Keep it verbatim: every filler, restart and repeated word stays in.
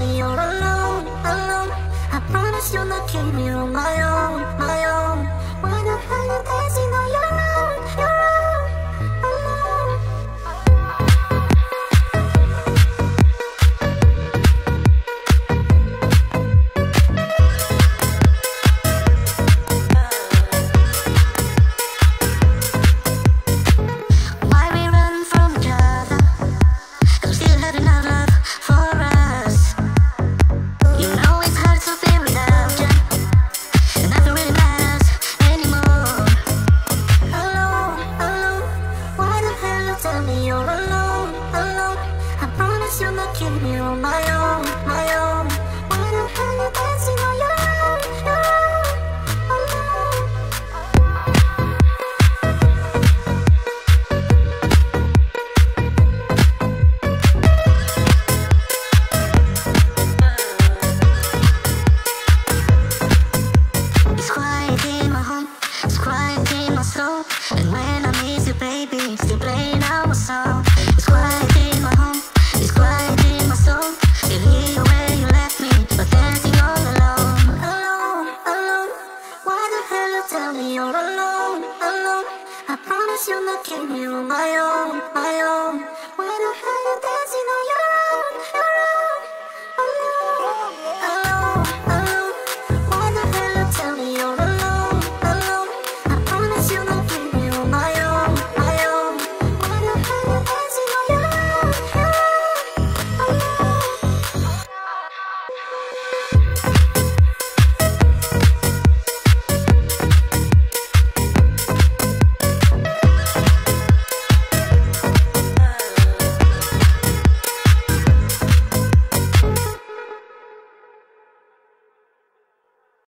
me you're alone, alone. I promise you'll not keep me on my own, my own. Why the hell you dancing on your own, your own, alone? Why we run from each other? 'Cause we still had enough love for us. You know it's hard to be without you, and nothing really matters anymore. Alone, alone. Why the hell you tell me you're alone, alone? I promise you'll not keep me on my own, my own. Why the hell you dancing on your own, your own, alone? It's quiet in my home, it's quiet in my soul. And when I miss you, baby, still playing our song. It's quiet in my home, it's quiet in my soul. Still here where you left me, but dancing all alone. Alone, alone. Why the hell you tell me you're alone, alone? I promise you'll not keep me on my own, my own. Why the hell you